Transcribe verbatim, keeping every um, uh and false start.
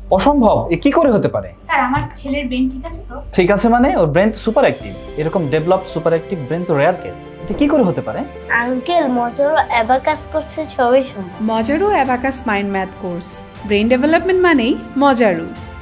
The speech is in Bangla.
অসম্ভব, এ কি করে হতে পারে? স্যার আমার ছেলের ব্রেন ঠিক আছে তো? ঠিক আছে মানে? ওর ব্রেন তো সুপার অ্যাক্টিভ। এরকম ডেভেলপ সুপার অ্যাক্টিভ ব্রেন তো রেয়ার কেস। এটা কি করে হতে পারে? আঙ্কেল মজারু অ্যাবাকাস কোর্সে সবই সম্ভব। Mojaru abacus mind math course, brain development মানেই মজারু।